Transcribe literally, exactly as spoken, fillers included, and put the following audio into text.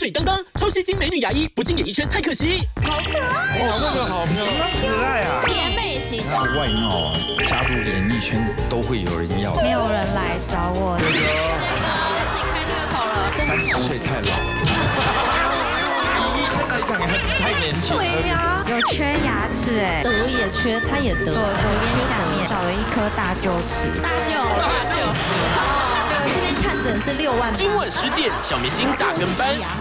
水当当，超吸睛美女牙医，不进演艺圈太可惜。 好可爱哦，这个好漂亮，可爱啊！ 甜美型的外貌啊，加入演艺圈都会有人要。 没有人来找我。 这个，自己开这个口了。 三十岁太老。以医生来讲，太年轻。 对呀，有缺牙齿哎， 得也缺，他也得。 左左边下面少了一颗大臼齿。 大臼，大臼。 这边看诊是六万。 今晚十点，小明星大跟班。